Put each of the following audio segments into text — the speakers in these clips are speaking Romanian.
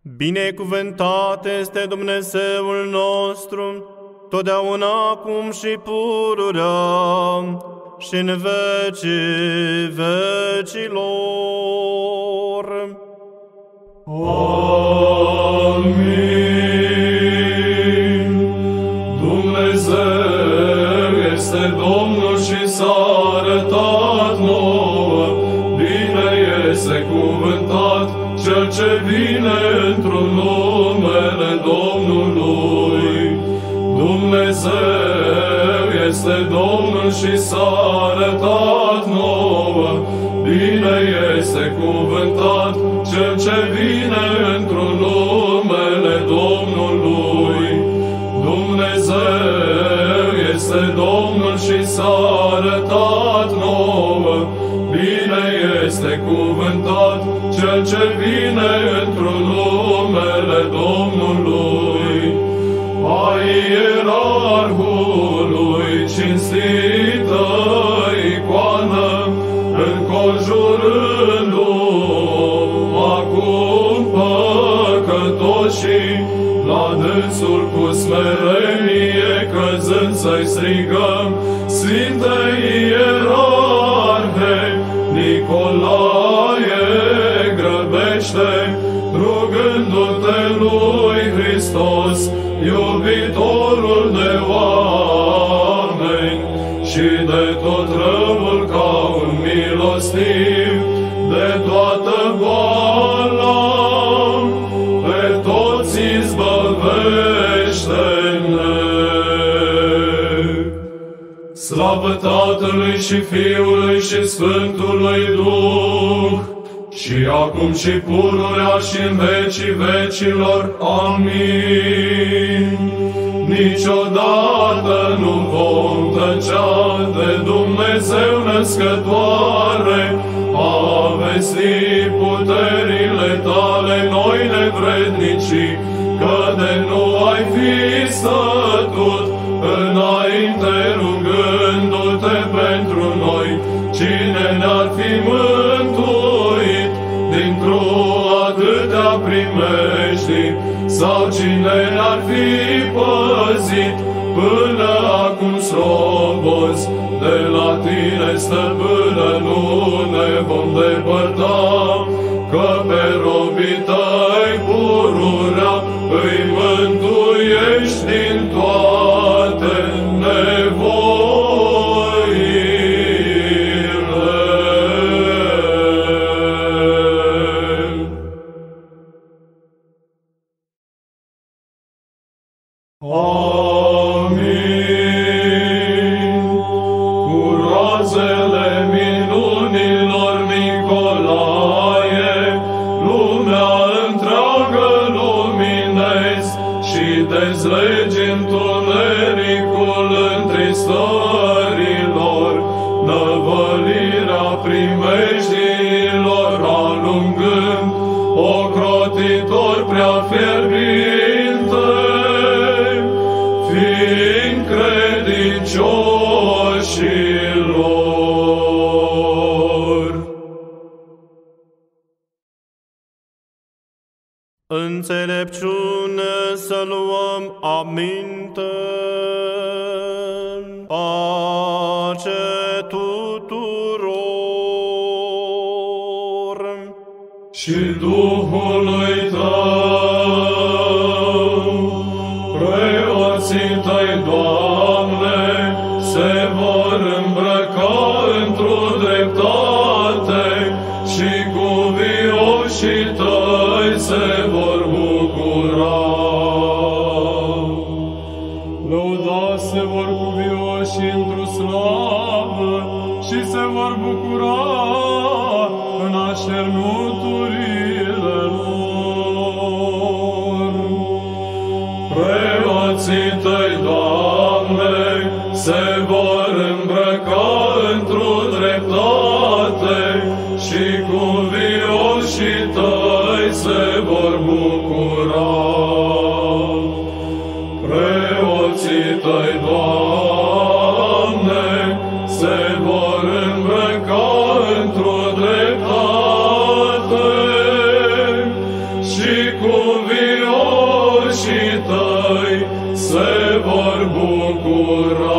Binecuvântat este Dumnezeul nostru, totdeauna acum și pururea și în vecii vecilor. Amin. Dumnezeu este Domnul și s-a arătat nouă, bine este cuvântat Cel ce vine într-un numele Domnului. Dumnezeu este Domnul și s-a arătat nouă, bine este cuvântat Cel ce vine într-un numele Domnului. Dumnezeu este Domnul și s-a arătat nouă, bine este cuvântat Cel ce vine într-un numele Domnului. A ierarhului cinstită icoană, înconjurându-o acum păcătoșii, la dânsul cu smerenie căzând să-i strigăm: Sfinte Ierarhe Nicolae, grăbește, rugându-te lui Hristos, iubitorul de oameni și de tot răul ca un milostiv, de toată boala, pe toți izbăvește-ne. Slavă Tatălui și Fiului și Sfântului Duh, și acum și pururea și în vecii vecilor. Amin. Niciodată nu vom tăcea de Dumnezeu născătoare, a vesti puterile tale noi nevrednicii, că de nu ai fi stătut înainte rugându-te pentru noi, cine ne-ar fi mântuit dintr-o atâtea primești, sau cine ne-ar fi păzit până acum slobozi de la tine, stăpână, nu ne vom depărta, că pe robii tăi pururea îi mântuiești din toate nevoile. Amin. Cu razele minunilor Nicolae, lumea întreagă luminezi și dezlegi întunericul întristărilor, năvălirea primejdiilor alungând, ocrotitor prea fierbinte, fiind credincioșilor. Înțelepciune să luăm aminte. Pace tuturor. Și Duhului tău, preoții tăi, Doamne, se vor îmbrăca într-o dreptate și cuvioșii tăi se vor bucura. Lăudați se vor cuvioșii într-o slavă și se vor bucura în așternuturile lor. Preoții tăi, Doamne, se vor îmbrăca într-o dreptate și cuvioșii tăi se vor bucura. Preoții tăi, Doamne, se vor îmbrăca cuvioșii tăi se vor bucura.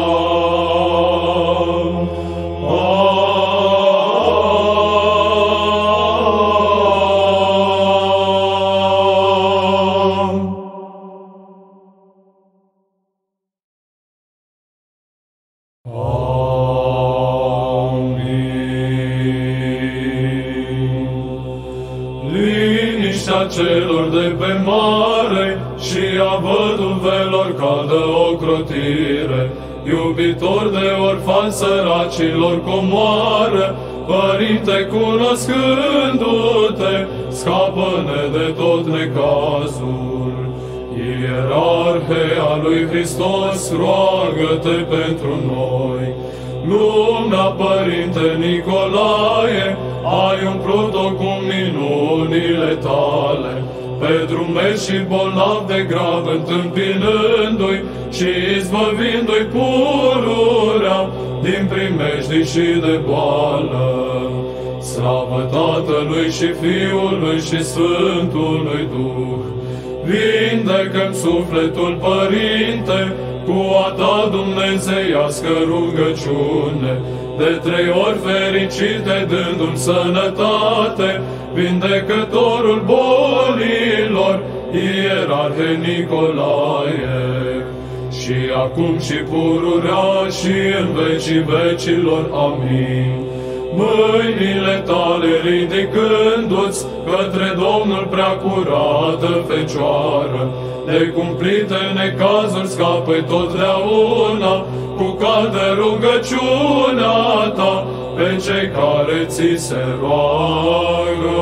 Celor de pe mare și a văduvelor cadă ocrotire, iubitor de orfani săracilor comoară, Părinte cunoscându-te, scapă-ne de tot necazul. Ierarhe a lui Hristos, roagă-te pentru noi. Lumea, Părinte Nicolae, ai umplut-o cu minunile tale, pe drumeți și bolnavi de grav întâmpinându-i și izbăvindu-i pururea din primejdii și de boală. Slavă Tatălui și Fiului și Sfântului Duh! Vindecă-mi sufletul, Părinte, cu a ta dumnezeiască rugăciune, de 3 ori fericite dându-mi sănătate, vindecătorul bolilor, Ierarhe Nicolae, și acum și pururea și în vecii vecilor. Amin. Mâinile tale ridicându-ți către Domnul Preacurată Fecioară, de cumplite necazuri scapă-i totdeauna, cu caldă rugăciunea ta pe cei care ți se roagă.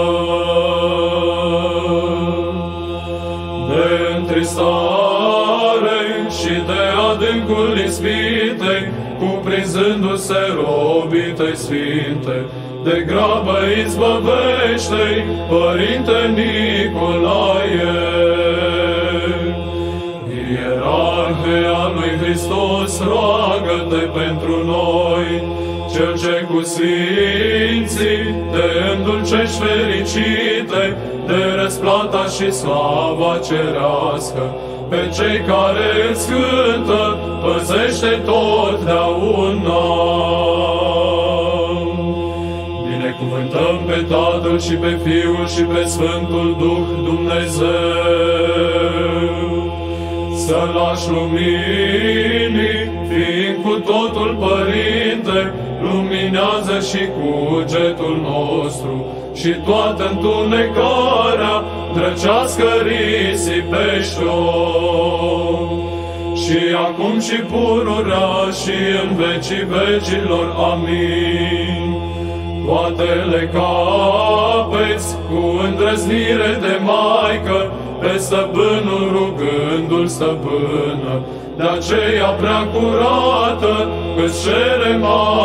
De întristare și de adâncul ispitei, cuprinzându-se robii tăi sfinte, de grabă izbăvește-i, Părinte Nicolae. Ierarhe a lui Hristos, roagă-te pentru noi, Cel ce cu sfinții te îndulcești fericite, de răsplata și slava cerească, pe cei care îți cântă, păzește totdeauna. Binecuvântăm pe Tatăl și pe Fiul și pe Sfântul Duh Dumnezeu. Să lași luminii, fiind cu totul Părinte, luminează și cugetul nostru și toată întunecarea drăcească risipește-o. Și acum și pururea și în vecii vecilor. Amin. Toate le capeți cu îndrăznire de Maică, pe stăpânul rugându-l stăpână, de aceea prea curată îți cerem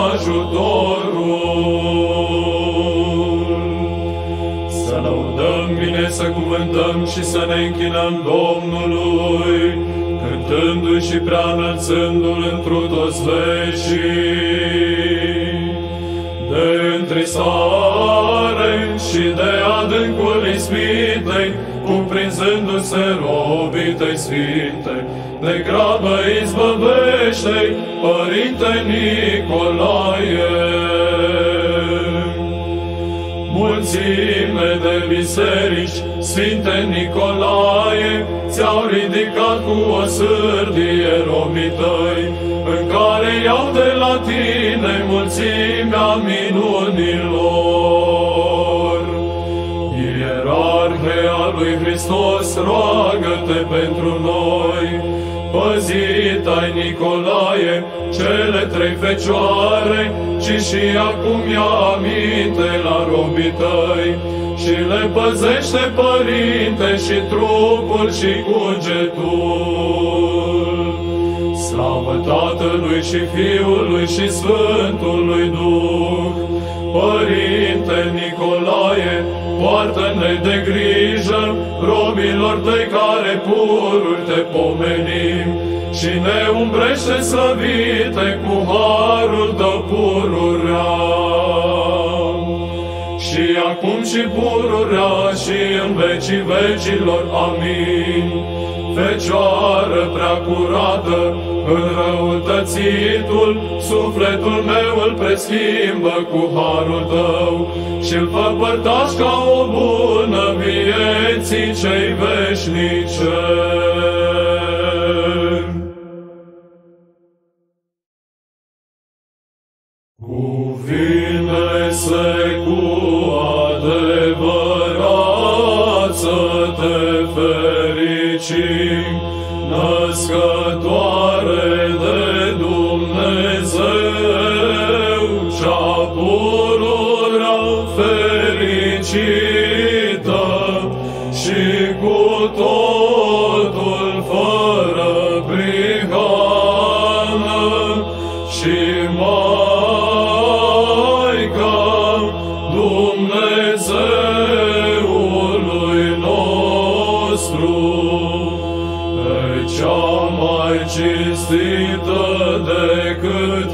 ajutorul. Să lăudăm bine, să cuvântăm și să ne închinăm Domnului, cântându-i și prea înălțându-l întru toți veșii. De întristare și de adâncul ispitei, cuprinzându-se robii tăi sfinte, de grabă izbăvește-i, Părinte Nicolae. Mulțime de biserici, Sfinte Nicolae, ți-au ridicat cu o sârdie robii tăi, în care iau de la tine mulțimea minunilor. Ierarhe a lui Hristos, roagă-te pentru noi. Păzit ai Nicolae, cele 3 fecioare, ci și acum ia aminte la robii tăi, și le păzește, Părinte, și trupul și cugetul. Slavă Tatălui și Fiului și Sfântului Duh! Părinte Nicolae, poartă-ne de grijă robilor tăi care pururi te pomenim, și ne umbrește, slăvite, cu harul tău pururea. Și acum și pururea și în vecii vecilor. Amin. Fecioară prea curată, înrăutățitul, sufletul meu îl preschimbă cu harul tău și-l fă părtaș ca o bună vieții cei veșnice. Cuvine-se cu adevărat să te fericim, născătoare de Dumnezeu, cea pururea fericită și cu totul fără prihană și Maica Dumnezeului nostru, cea mai cinstită decât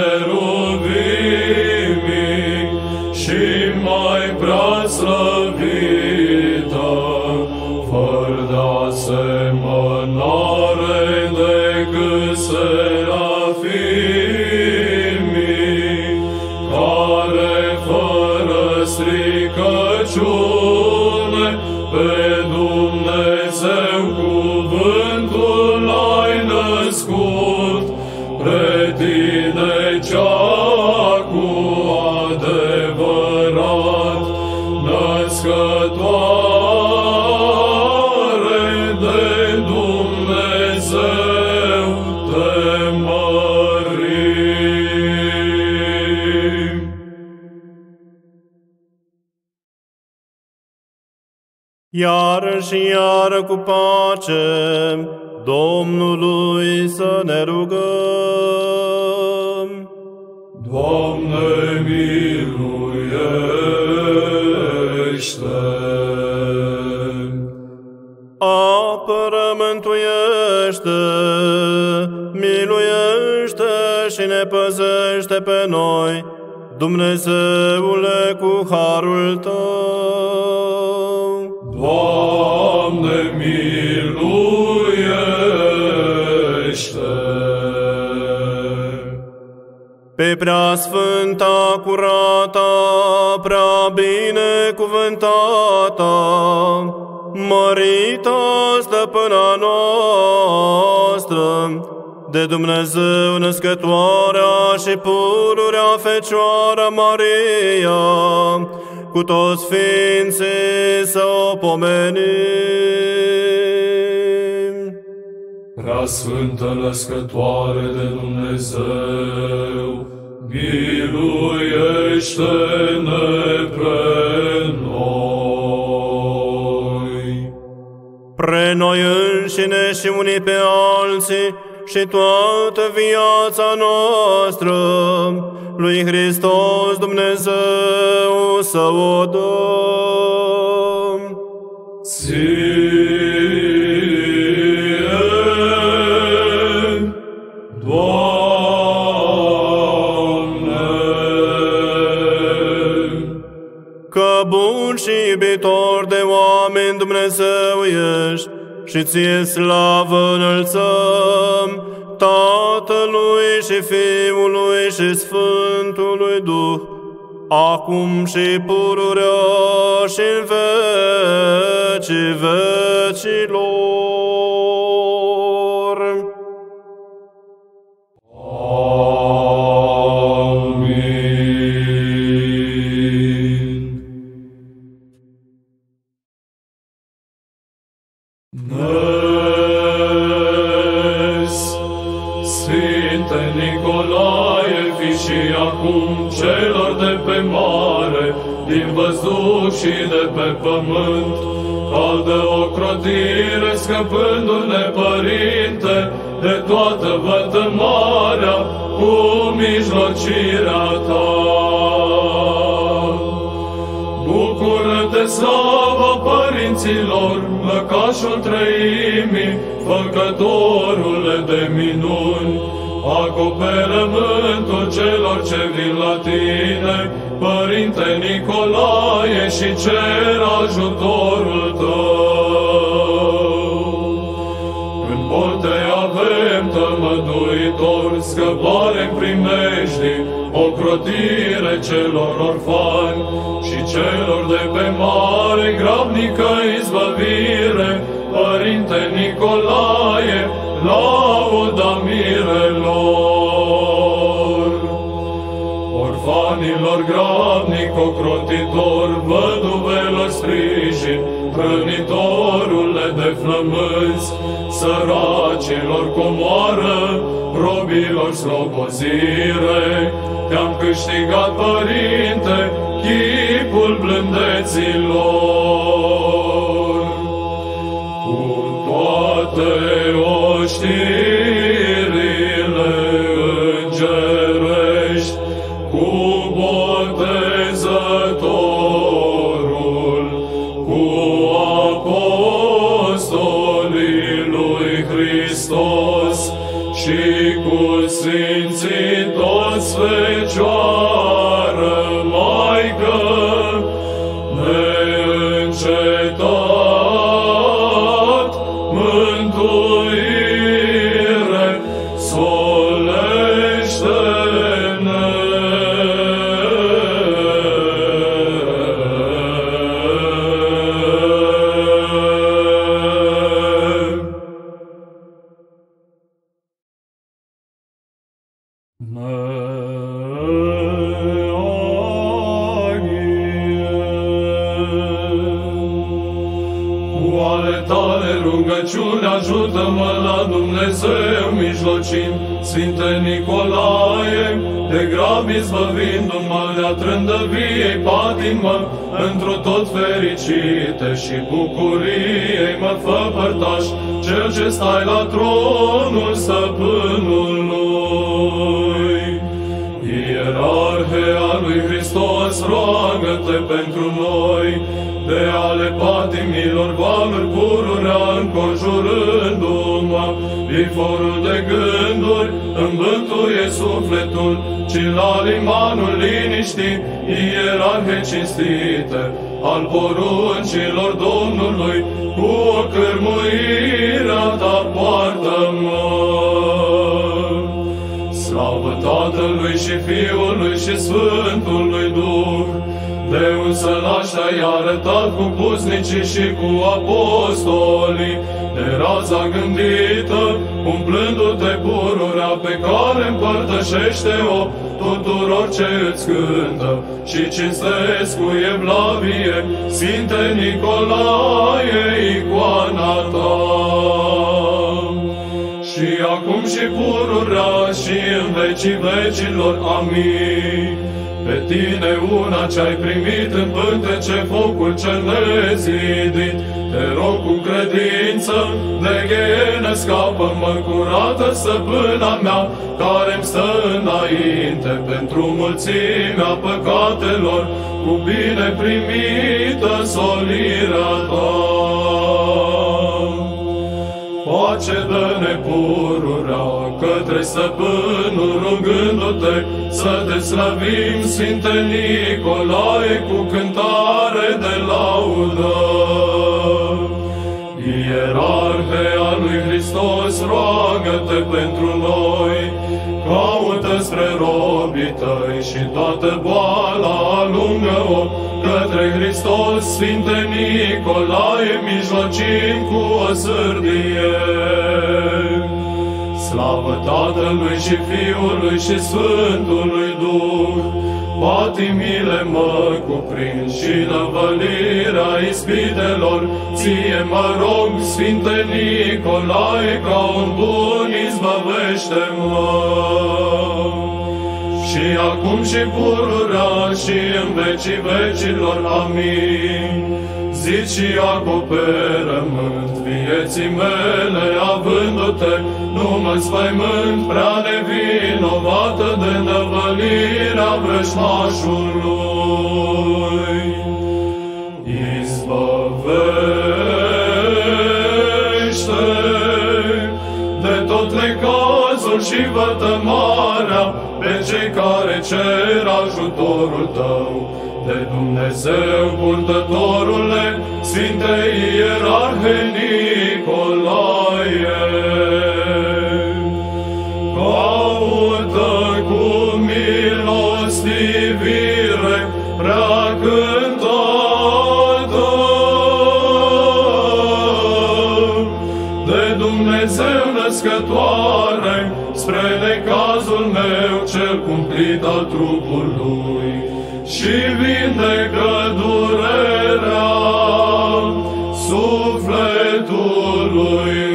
heruvimii și mai preaslăvită, fără de asemănare decât serafimii, care fără stricăciune pe Dumnezeu cuvântul ai născut, pre tine cea cu adevărat născătoare de Dumnezeu te mărim. Iară și iară cu pace Domnului să ne rugăm. Doamne, miluiește! Apără, mântuiește, miluiește și ne păzește pe noi, Dumnezeule, cu harul Tău. Doamne, miluiește! Pe preasfânta, curata, prea binecuvântata, mărita stăpâna noastră, de Dumnezeu născătoarea și pururea Fecioara Maria, cu toți sfinții să o pomenim. Prea Sfântă Născătoare de Dumnezeu, miluiește-ne pre noi. Pre noi înșine și unii pe alții și toată viața noastră, lui Hristos Dumnezeu să o dăm. Ție, Doamne! Că bun și iubitor de oameni Dumnezeu ești, și ție slavă înălțăm, Tatălui și Fiului și Sfântului Duh, acum și pururea și în vecii vecilor. Amin. Sfinte Nicolae, fi și acum celor de pe mare, din văzduh și de pe pământ, caldă ocrotire, scăpându-ne, Părinte, de toată vătămarea cu mijlocirea Ta. Bucură-te, slavă părinților, lăcașul treimii, făcătorule de minuni, acoperământul celor ce vin la Tine, Părinte Nicolae, și cer ajutorul Tău. În Botei avem tămăduitor, scăpare în primejdii, ocrotire celor orfani și celor de pe mare, grabnică izbăvire. Părinte Nicolae, lauda mirelor. Orfanilor grabnic ocrotitor, văduvelor sprijin, hrănitorule de flămânzi, săracilor comoară, robilor slobozire. Te-am câștigat, Părinte, chipul blândeților. Cu toate oștirile îngerești, cu botezătorul, cu apostolii lui Hristos și cu sfinții toți Fecioară, Maică, neîncetat mântuire, solește-ne. Cu ale Tale rugăciuni ajută-mă la Dumnezeu mijlocind, Sfinte Nicolae, de grab izbăvindu-mă de-a trândăviei patimă, într-o tot fericite și bucuriei mă fă părtaș, Cel ce stai la tronul Stăpânului. Ierarhe a lui Hristos, roagă-te pentru noi, de ale patimilor valuri pururea înconjurându-mă, viforul de gânduri îmi bântuie sufletul, ci la limanul liniștii, ierarhe cinstite, al poruncilor Domnului, cu o cârmuirea Ta poartă-mă. Slavă Tatălui și Fiului și Sfântului Duh, de însălași Te-ai arătat cu pusnicii și cu apostolii, de raza gândită, umplându-te pururea pe care împărtășește-o tuturor ce îți cântă și cinstesc cu evlavie, Sfinte Nicolae, icoana Ta. Și acum și pururea și în vecii vecilor, amin. Pe Tine una ce-ai primit în pântece focul cel nezidit, te rog cu credință, de ghenă scapă-mă curată, stăpâna mea, care-mi stă înainte pentru mulțimea păcatelor, cu bine primită solirea Ta. Pace dă-ne pururea către Stăpânul, rugându-te să Te slăvim, Sfinte Nicolae, cu cântare de laudă. Ierarhe a lui Hristos, roagă-te pentru noi, caută spre robii Tăi și toată boala alungă-o către Hristos, Sfinte Nicolae, mijlocim cu o sârdie. Slavă Tatălui și Fiului și Sfântului Duh, patimile mă cuprind și năvălirea ispitelor, Ție mă rog, Sfinte Nicolae, ca un bun izbăvește-mă. Și acum și pururea și în vecii vecilor, amin. Zici și acoperământ vieții mele, avându-te, nu mă spăimânt prea nevinovată de năvălirea vrăjmașului. Izbăvește de tot necazul harul și vătămarea pe cei care cer ajutorul Tău. De Dumnezeu purtătorule, Sfinte Ierarhe Nicolae, caută cu milostivire prea cântată de Dumnezeu născătoare, spre necazul meu cel cumplit al trupului, și vindecă durerea sufletului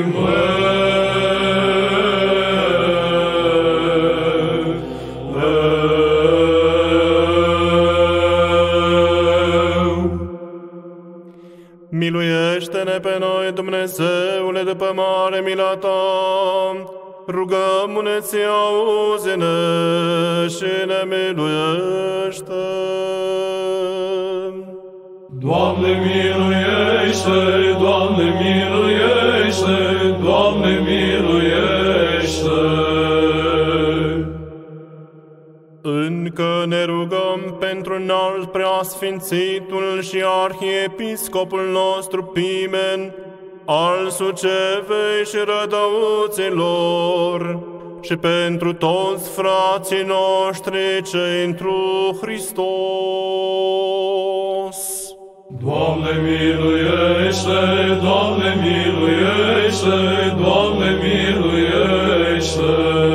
meu. Miluiește-ne pe noi, Dumnezeule, după mare mila Ta. Rugăm-ne, Ție, auzi-ne și ne miluiește. Doamne miluiește, Doamne miluiește, Doamne miluiește. Încă ne rugăm pentru înalt preasfințitul și arhiepiscopul nostru Pimen, al Sucevei și Rădăuților, și pentru toți frații noștri cei întru Hristos. Doamne miluiește, Doamne miluiește, Doamne miluiește.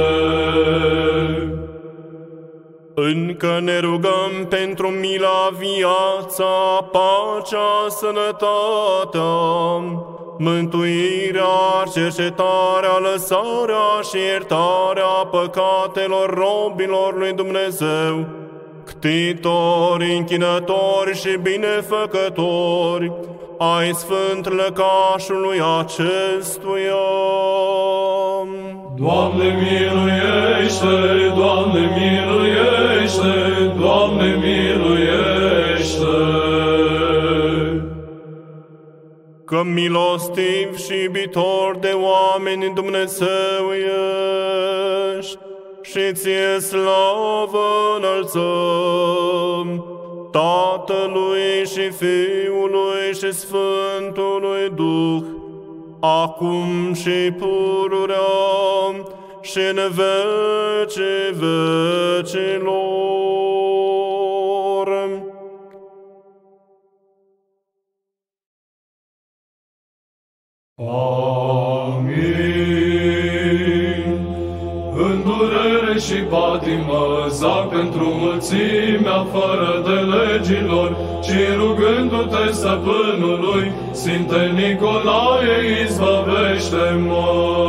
Încă ne rugăm pentru mila, viața, pacea, sănătatea, mântuirea, cercetarea, lăsarea și iertarea păcatelor robilor lui Dumnezeu, ctitori, închinători și binefăcători ai sfânt lăcașului acestuia. Doamne miluiește, Doamne miluiește, Doamne miluiește. Că milostiv și iubitor de oameni Dumnezeu ești, și Ție slavă înălțăm, Tatălui și Fiului și Sfântului Duh, acum și pururea și în vecii vecilor. Amin. În durere și patimă zac pentru mulțimea fără de legilor, ci rugându-te stăpânului, Sfinte Nicolae, izbăvește-mă.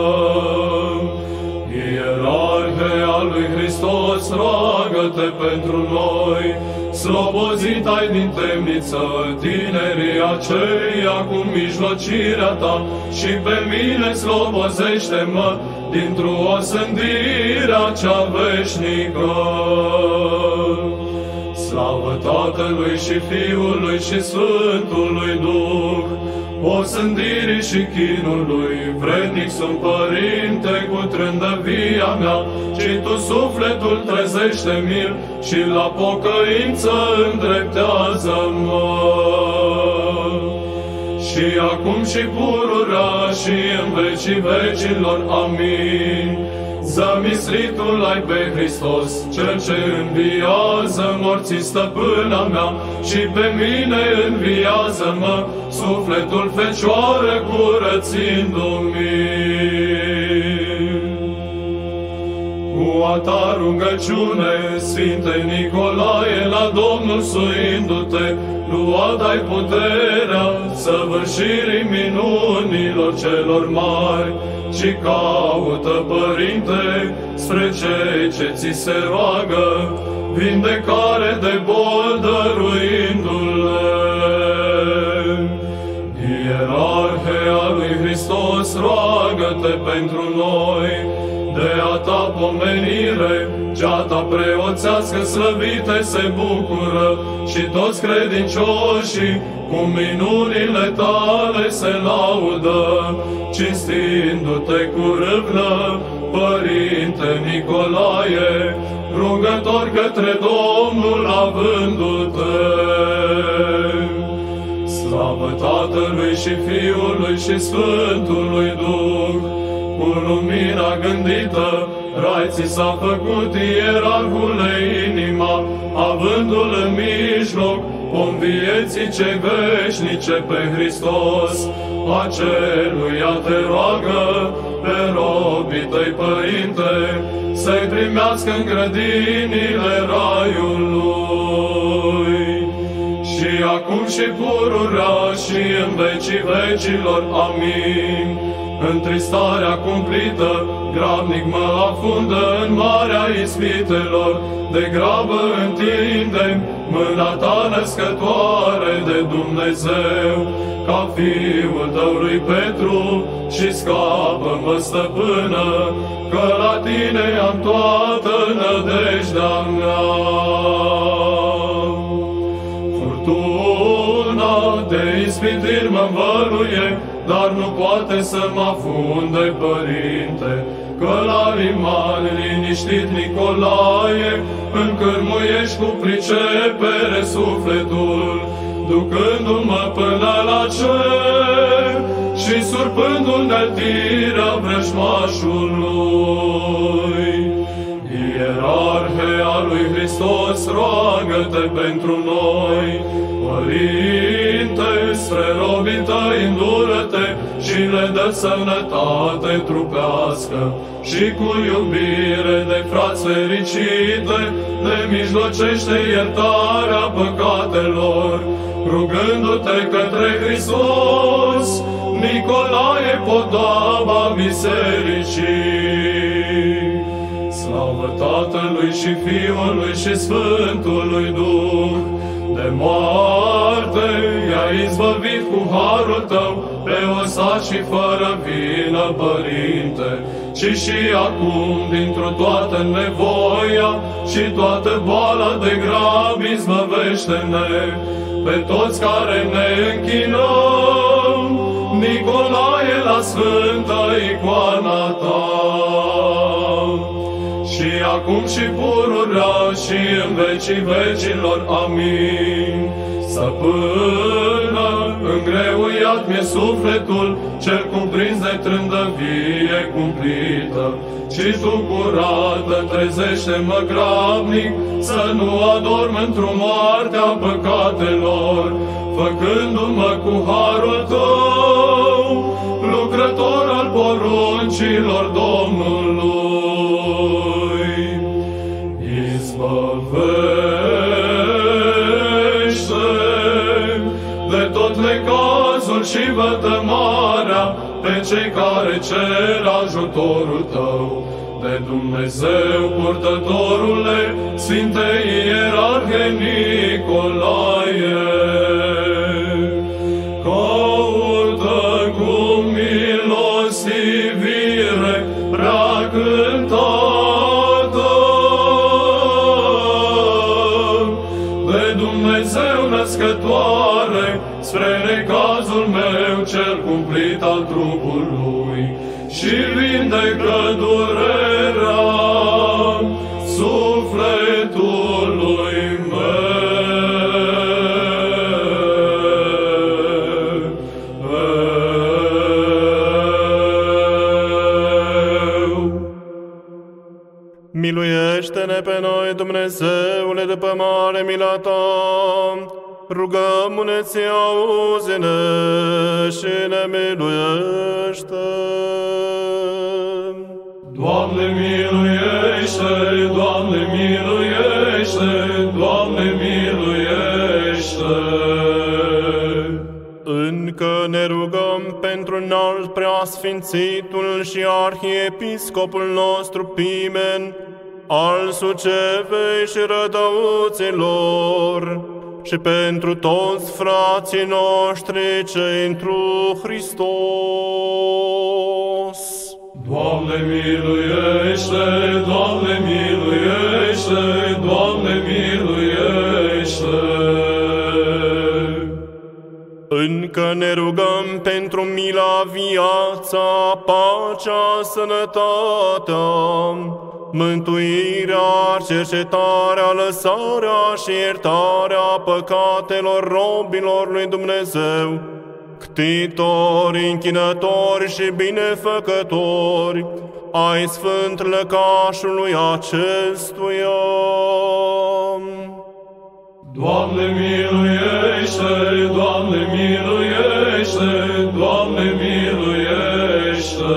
Ierarhe al lui Hristos, roagă-te pentru noi. Slobozit ai din temniță tinerii aceia cu mijlocirea ta, și pe mine slobozește-mă dintr-o osândirea cea veșnică. Slavă Tatălui și Fiului și Sfântului Duh, osândirii și chinului, vrednic sunt, Părinte, cu trândăvia mea, și Tu sufletul trezește-mi și la pocăință îndreptează-mă. Și acum și pururea și în vecii vecilor. Amin. Zămislitul ai pe Hristos, Cel ce înviază morții, stăpâna mea, și pe mine înviază-mă, sufletul Fecioară curățindu-mi. Cu a ta rugăciune, Sfinte Nicolae, la Domnul suindu-te, luat ai puterea săvârșirii minunilor celor mari, și caută, Părinte, spre cei ce ți se roagă, vindecare de boli dăruindu-le. Ierarhe al lui Hristos, roagă-te pentru noi, de a ta pomenire, cea ta preoțească slăvite se bucură, și toți credincioșii cu minunile tale se laudă, cinstindu-te cu râvnă, Părinte Nicolae, rugător către Domnul avându-te. Slavă Tatălui și Fiului și Sfântului Duh, cu lumina gândită, rai ți s-a făcut, ierarhule, inima, avându-l în mijloc, om vieții cei veșnice pe Hristos, aceluia te roagă, pe robii tăi, Părinte, să-i primească în grădinile Raiului. Și acum și pururea și în vecii vecilor, amin. Întristarea cumplită, grabnic mă afundă în marea ispitelor, de grabă întinde mâna ta născătoare de Dumnezeu, ca fiul tău lui Petru, și scapă-mă, stăpână, că la tine am toată nădejdea mea. Furtuna de ispitiri mă învăluie, dar nu poate să mă afunde, Părinte, că la liman liniștit, Nicolae, încărmuiești cu pricepere sufletul, ducându-mă până la cer și surpând înăltirea vrăjmașului. Ierarhe al lui Hristos, roagă-te pentru noi. Părinte, spre robii tăi îndură-te și le dă sănătate trupească și cu iubire de frați fericite le mijlocește iertarea păcatelor, rugându-te către Hristos, Nicolae, podoaba bisericii. Slavă Tatălui și Fiului și Sfântului Duh, de moarte i-ai izbăvit cu harul tău pe osat și fără vină, Părinte, și acum dintr-o toată nevoia și toată boala de grab izbăvește-ne pe toți care ne închinăm, Nicolae, la sfânta icoana ta. Și acum și pururea și în vecii vecilor, amin. Stăpână, îngreuiat mi-e sufletul, cel cuprins de trândăvie cumplită, și tu, curată, trezește-mă grabnic, să nu adorm într-o moarte a păcatelor, făcându-mă cu harul tău, lucrător al poruncilor Domnului. Izbăvește de tot necazul și vătămarea pe cei care cer ajutorul tău, de Dumnezeu purtătorule, Sfintei Ierarhe Nicolae. Caută cu milostivire prea cântată de Dumnezeu născătoare, spre necazul meu cel cumplit al trupului, și vindecă durerea sufletului meu. Miluiește-ne pe noi, Dumnezeule, după mare mila ta, rugăm-ne, ție, auzi-ne și ne miluiește. Doamne miluiește, Doamne miluiește, Doamne miluiește. Încă ne rugăm pentru înalt preasfințitul și arhiepiscopul nostru Pimen, al Sucevei și Rădăuților, și pentru toți frații noștri cei întru Hristos. Doamne miluiește, Doamne miluiește, Doamne miluiește. Încă ne rugăm pentru mila, viața, pacea, sănătatea, mântuirea, cercetarea, lăsarea și iertarea păcatelor robilor lui Dumnezeu, ctitori, închinători și binefăcători ai sfânt lăcașului acestuia. Doamne miluiește, Doamne miluiește, Doamne miluiește.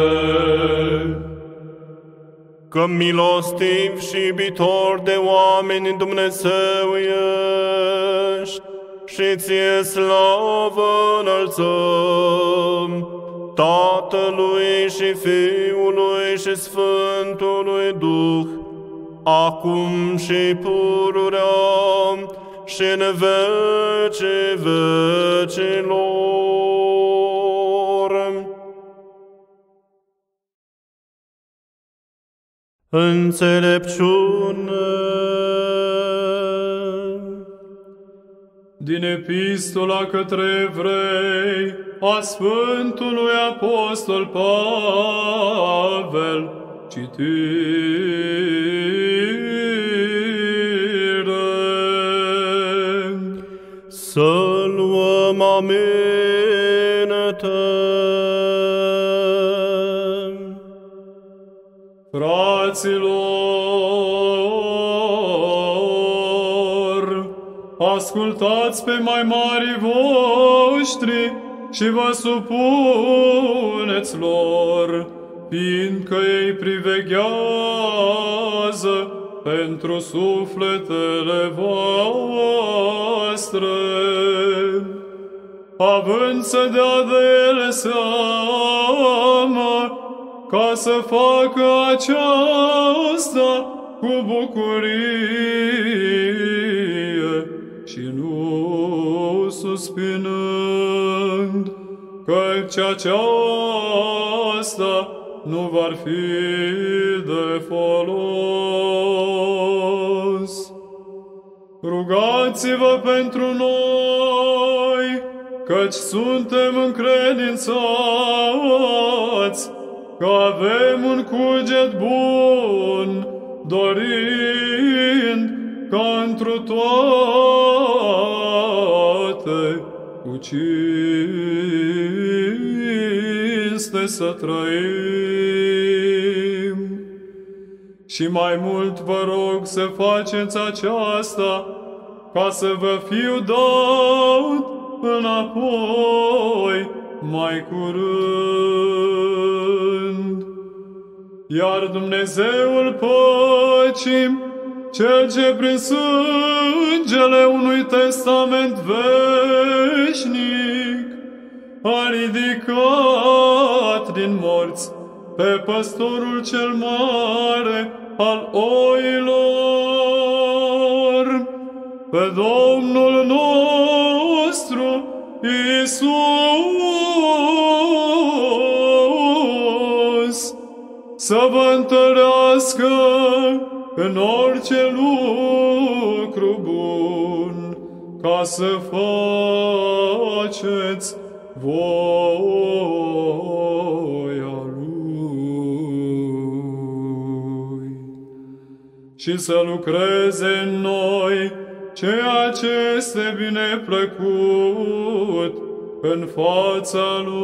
Că milostiv și iubitor de oameni Dumnezeu ești, și ție slavă înălțăm, Tatălui și Fiului și Sfântului Duh, acum și pururea și în vecii vecilor. Înțelepciune. Din Epistola către Evrei a Sfântului Apostol Pavel, citire. Să luăm aminte. Fraților, ascultați pe mai mari voștri și vă supuneți lor, fiindcă ei priveghează pentru sufletele voastre, având să dea de ele seamă, ca să facă aceasta cu bucurie și nu suspinând, căci aceasta nu va fi de folos. Rugați-vă pentru noi, căci suntem încredințați că avem un cuget bun, dorind ca întru toate cu cinste să trăim. Și mai mult vă rog să faceți aceasta, ca să vă fiu dat înapoi mai curând. Iar Dumnezeul păcii, Cel ce prin sângele unui testament veșnic a ridicat din morți pe păstorul cel mare al oilor, pe Domnul nostru Iisus, să vă întărească în orice lucru bun, ca să faceți voia Lui și să lucreze în noi ceea ce este bine plăcut în fața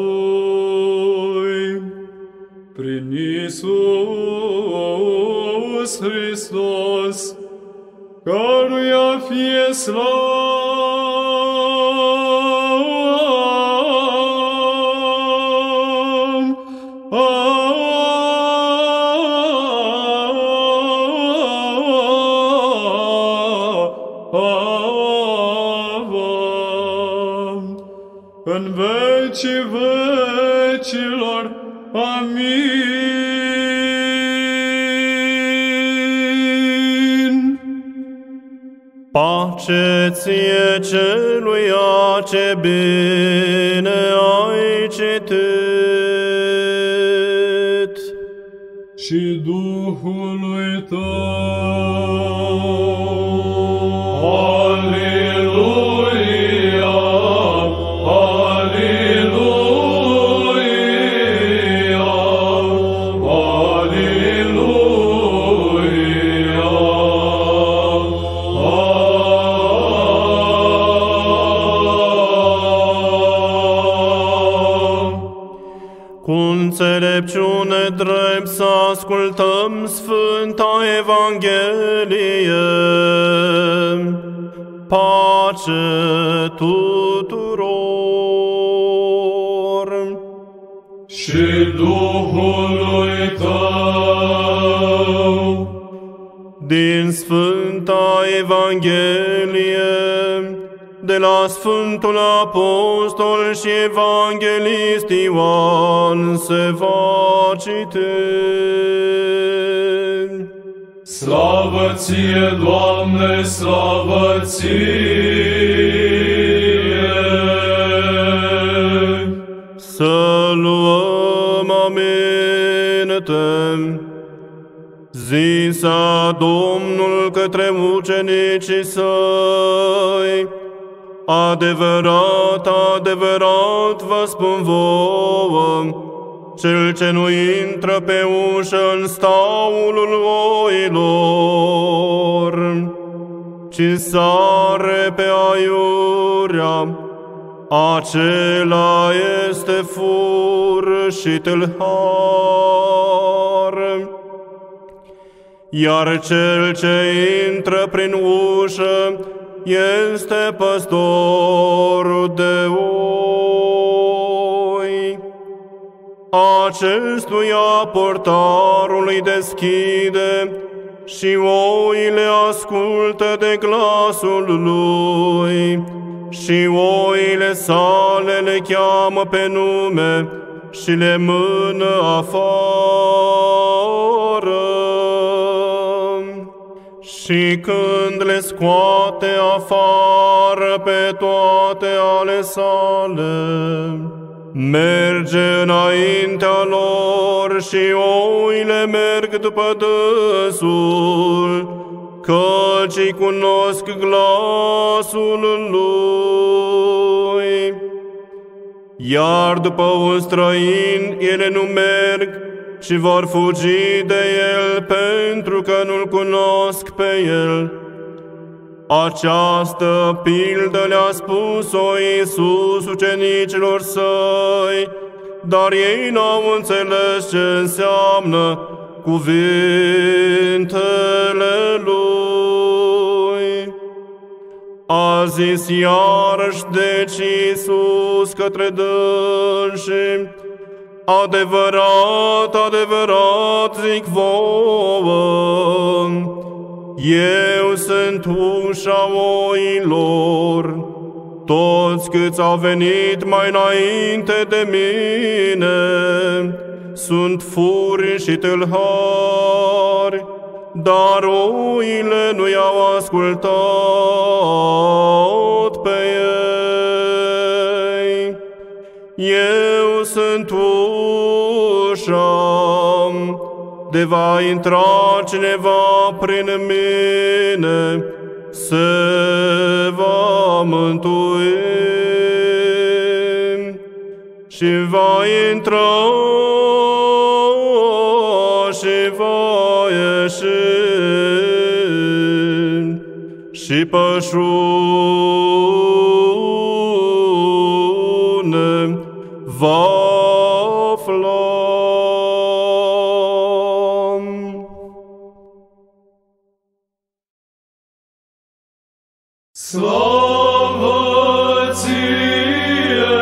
Lui. Prin Iisus Hristos, căruia fie în vecii vecilor. Amin. Pace ție celuia ce bine ai citit și Duhului tău. Aleluia, aleluia. cu înțelepciune drept să ascultăm Sfânta Evanghelie. Pace tuturor! Și Duhului tău. Din Sfânta Evanghelie, de la Sfântul Apostol și Evanghelist Ioan se va citi. Slavă ție, Doamne, slavă ție! Să luăm aminte. Zisa Domnul către ucenicii săi: adevărat, adevărat vă spun vouă, cel ce nu intră pe ușă în staulul oilor, ci sare pe aiurea, acela este fur și tâlhar. Iar cel ce intră prin ușă este păstorul de oi. Acestuia portarul îi deschide și oile ascultă de glasul lui, și oile sale le cheamă pe nume și le mână afară. Și când le scoate afară pe toate ale sale, merge înaintea lor și oile merg după dânsul, căci îi cunosc glasul lui. Iar după un străin ele nu merg, ci vor fugi de el, pentru că nu-l cunosc pe el. Această pildă le-a spus-o Iisus ucenicilor săi, dar ei n-au înțeles ce înseamnă cuvintele lui. A zis iarăși deci Iisus către dânsii: adevărat, adevărat zic vouă, eu sunt ușa oilor. Toți câți au venit mai înainte de mine sunt furi și tâlhari, dar oile nu i-au ascultat pe ei. Eu sunt ușa, de va intra cineva prin mine, se va mântui și va intra și va ieși și pășune va afla. Slavă ție,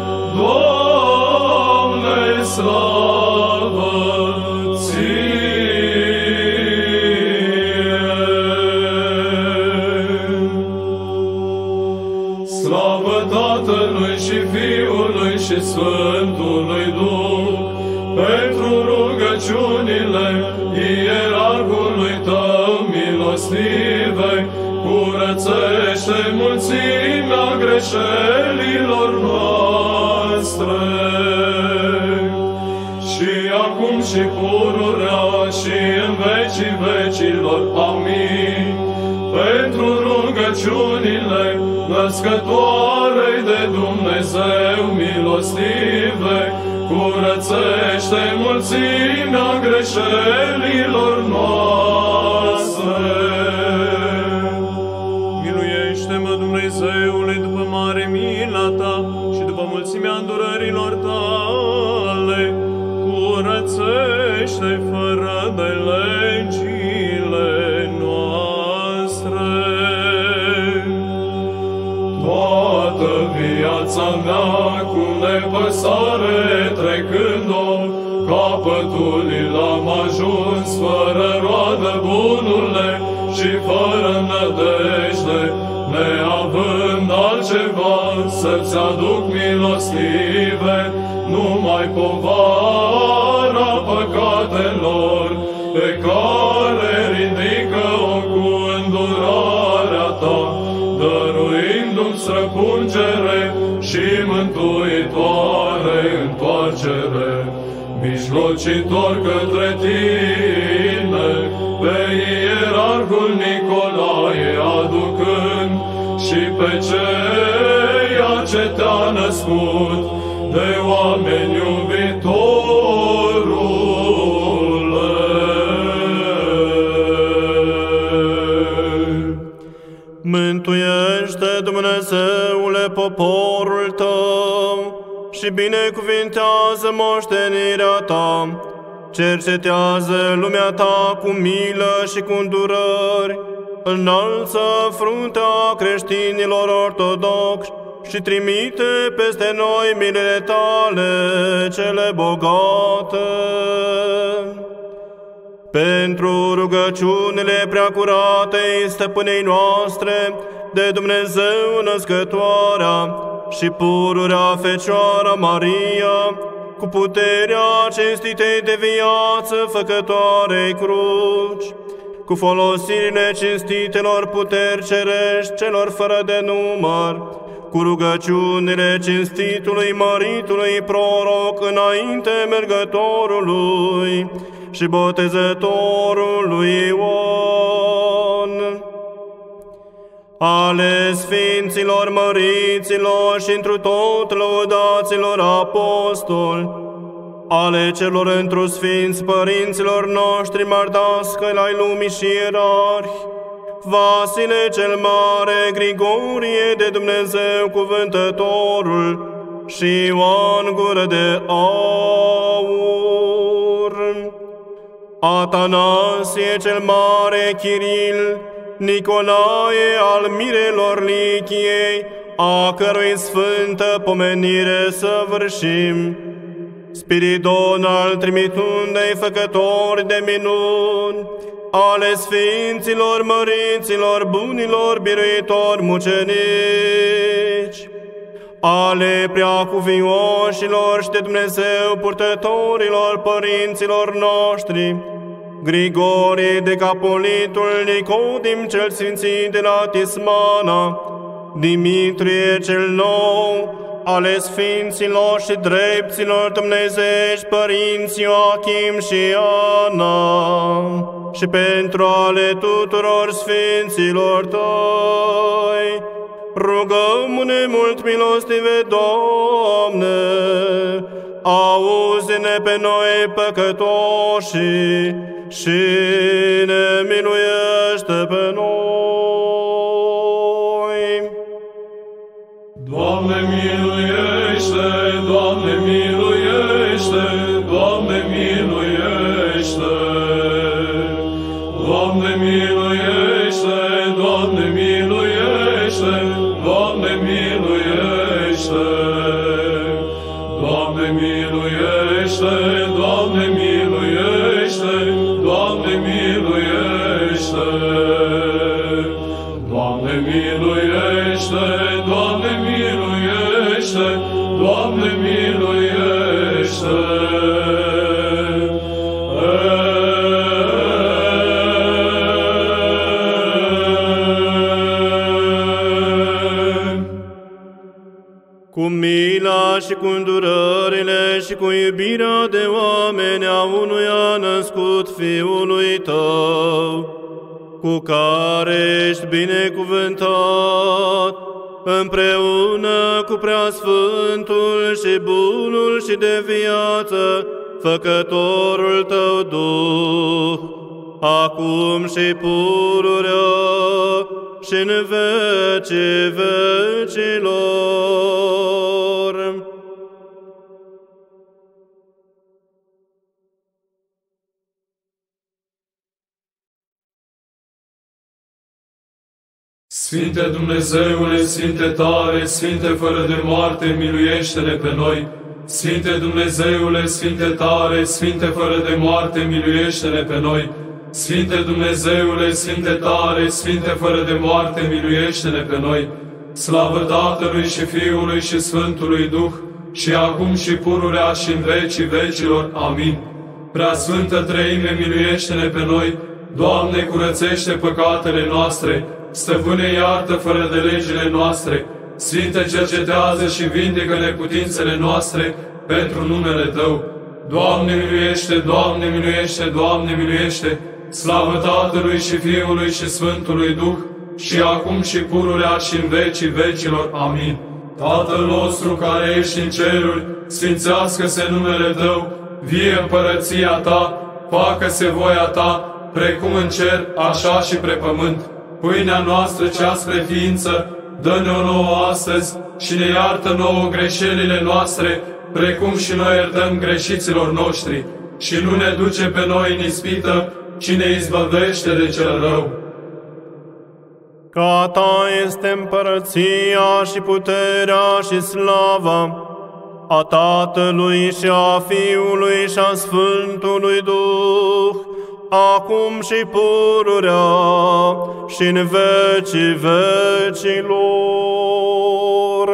Doamne, slavă ție! Slavă Tatălui și Fiului și Sfântului Duh, pentru rugăciunile ierarhului tău milostive, curățește mulțimea greșelilor noastre. Și acum și pururea și în vecii vecilor. Amin. Pentru rugăciunile născătoarei de Dumnezeu milostive, curățește mulțimea greșelilor noastre. Miluiește-mă, Dumnezeule, după mare mila ta și după mulțimea îndurărilor tale, este fără de legile noastre. Toată viața mea cu nepăsare trecând-o, capătul l-am ajuns fără roadă, bunule, și fără nădejde, neavând altceva să-ți aduc milostive, numai povara păcatelor, pe care ridică-o cu îndurarea ta, dăruindu-mi străpungere și mântuitoare întoarcere, mijlocitor către tine, pe ierarhul Nicolae aducând, și pe ceea ce te-a născut, de oameni iubitorule. Mântuiește, Dumnezeule, poporul tău și binecuvintează moștenirea ta. Cercetează lumea ta cu milă și cu îndurări, înalță fruntea creștinilor ortodoxi și trimite peste noi milele tale cele bogate. Pentru rugăciunile preacuratei stăpânei noastre, de Dumnezeu născătoarea și pururea Fecioara Maria, cu puterea cinstitei de viață făcătoarei cruci, cu folosirile cinstitelor puteri cerești celor fără de număr, cu rugăciunile cinstitului măritului proroc înainte mergătorului și botezătorului Ion, ale sfinților măriților și întru tot lăudaților apostoli, ale celor întru sfinți părinților noștri mardascăi ai lumii și ierarhi, Vasile cel Mare, Grigorie de Dumnezeu cuvântătorul și Ioan Gură de Aur, Atanasie cel Mare, Chiril, Nicolae al mirelor Lichiei, a cărui sfântă pomenire săvârșim, Spiridon al trimitundei făcători de minuni, ale sfinților măriților bunilor biruitori mucenici, ale preacuvioșilor și de Dumnezeu purtătorilor părinților noștri, Grigorie Decapolitul, Nicodim cel sfințit de la Tismana, Dimitrie cel nou, ale sfinților și drepților dumnezești părinți Ioachim și Ana, și pentru ale tuturor sfinților tăi, rugăm-ne mult milostive, Doamne, auzi-ne pe noi păcătoși și ne miluiește pe noi. Doamne miluiește, Doamne miluiește, Doamne miluiește. Doamne miluiește, Doamne miluiește, Doamne miluiește. Doamne miluiește, Doamne miluiește, Doamne miluiește. Doamne miluiește, Doamne miluiește, Doamne miluiește. Cu mila și cu îndurările și cu iubirea de oameni a unuia născut Fiului Tău, cu care ești binecuvântat, împreună cu Preasfântul și Bunul și de viață, Făcătorul Tău Duh, acum și pururea și în vecii vecilor. Sfinte Dumnezeule, Sfinte tare, Sfinte fără de moarte, miluiește-ne pe noi! Sfinte Dumnezeule, Sfinte tare, Sfinte fără de moarte, miluiește-ne pe noi! Sfinte Dumnezeule, Sfinte tare, Sfinte fără de moarte, miluiește-ne pe noi! Slavă Tatălui și Fiului și Sfântului Duh, și acum și pururea și în vecii vecilor. Amin. Preasfântă Treime, miluiește-ne pe noi! Doamne, curățește păcatele noastre! Stăpâne, iartă fără de legile noastre! Sfinte, cercetează și vindecă neputințele noastre pentru numele Tău! Doamne, miluiește! Doamne, miluiește! Doamne, miluiește! Slavă Tatălui și Fiului și Sfântului Duh, și acum și pururea și în vecii vecilor. Amin. Tatăl nostru care ești în ceruri, sfințească-se numele Tău, vie împărăția Ta, facă-se voia Ta, precum în cer, așa și pe pământ. Pâinea noastră cea spre ființă, dă-ne-o nouă astăzi și ne iartă nouă greșelile noastre, precum și noi iertăm greșiților noștri. Și nu ne duce pe noi în ispită, ci ne izbăvește de cel rău. Că a Ta este împărăția și puterea și slava a Tatălui și a Fiului și a Sfântului Duh, acum și pururea și în vecii vecilor.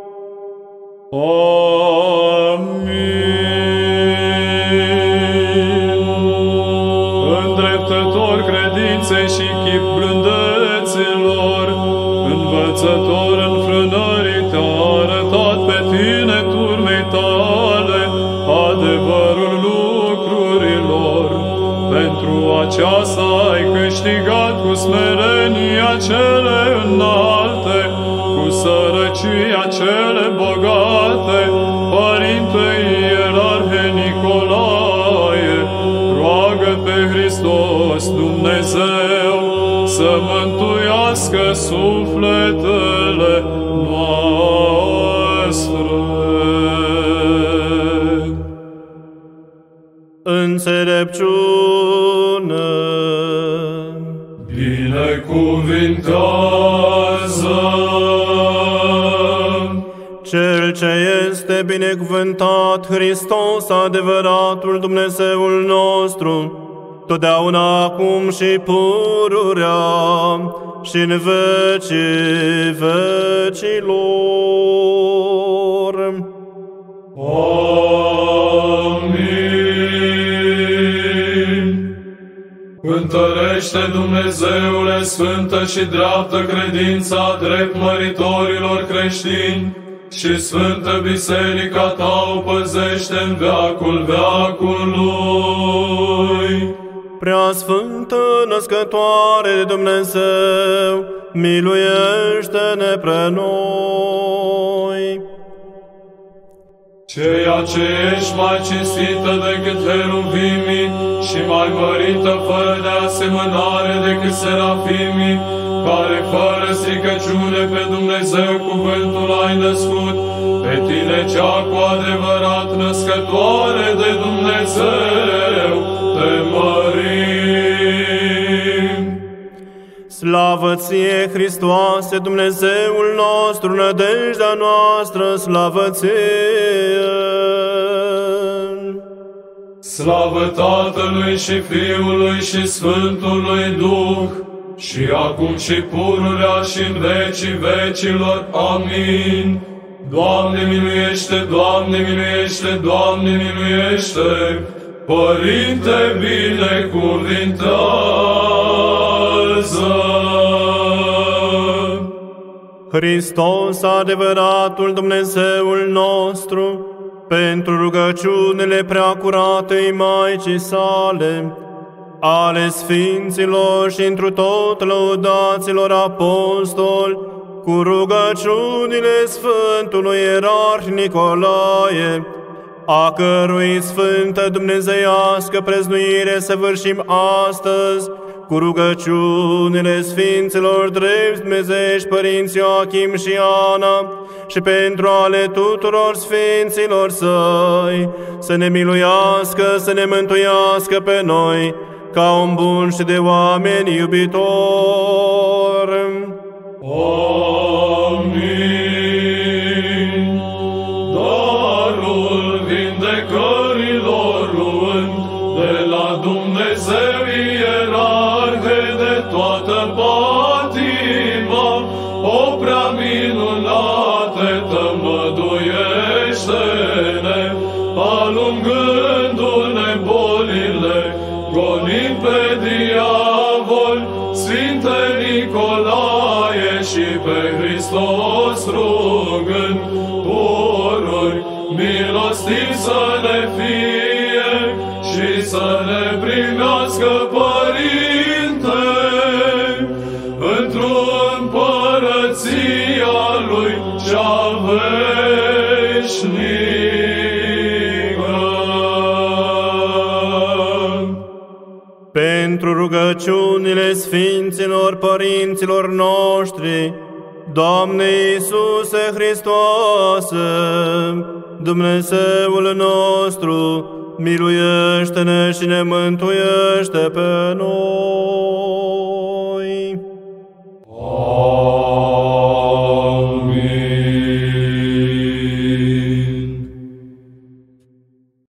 Amin. Îndreptător credinței și chip blândeților, învățător înfrânării, Te-a arătat pe Tine turmei Tale adevărul lucrurilor. Pentru aceasta ai câștigat cu smerenia cele înalte, cu sărăcia cele bogate, Părinte Ierarhe Nicolae, roagă pe Hristos Dumnezeu să mântuiască sufletele noastre. Înțelepciune, binecuvintează! Cel ce este binecuvântat, Hristos, adevăratul Dumnezeul nostru, totdeauna acum și pururea și în vecii vecilor. Amin. Întărește, Dumnezeule, sfântă și dreaptă credința drept măritorilor creștini și sfântă biserica Ta o păzește în veacul veacului. Preasfântă născătoare de Dumnezeu, miluiește-ne pre noi. Ceea ce ești mai cinstită decât heruvimii și mai mărită fără de asemănare decât serafimii, care fără stricăciune pe Dumnezeu cuvântul ai născut, pe Tine cea cu adevărat născătoare de Dumnezeu, Te mărim. Slavă Ție, Hristoase, Dumnezeul nostru, nădejdea noastră, slavă Ție! Slavă Tatălui și Fiului și Sfântului Duh, și acum și pururea și în vecii vecilor. Amin. Doamne miluiește, Doamne miluiește, Doamne miluiește, Părinte binecuvintează! Hristos, adevăratul Dumnezeul nostru, pentru rugăciunile preacuratei Maicii sale, ale Sfinților și întru tot lăudaților apostoli, cu rugăciunile Sfântului Ierarh Nicolae, a cărui sfântă dumnezeiască preznuire săvârșim astăzi, cu rugăciunile Sfinților drept Dumnezeiești Părinți Ioachim și Ana, și pentru ale tuturor Sfinților Săi, să ne miluiască, să ne mântuiască pe noi, ca un bun și de oameni iubitor. Amin. Darul vindecărilor luând de la Dumnezeu ierarhe de toată patima, o prea minunate tămăduiește-ne, alungându-ne bolile, gonind pe diavol, Sfinte Nicolae și pe Hristos rugând, pururi milostiv să ne fie și să ne primească Părinte într-o împărăția Lui cea veșnică. Pentru rugăciunile Sfinților Părinților noștri, Doamne Iisuse Hristoase, Dumnezeul nostru, miluiește-ne și ne mântuiește pe noi.